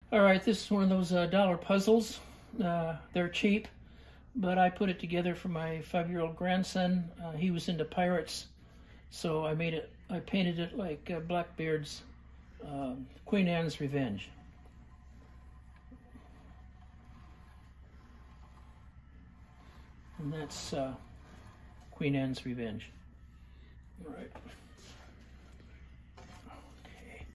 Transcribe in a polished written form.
All right, this is one of those dollar puzzles. They're cheap, but I put it together for my 5-year-old grandson. He was into pirates, so I painted it like Blackbeard's Queen Anne's Revenge. And that's Queen Anne's Revenge. All right.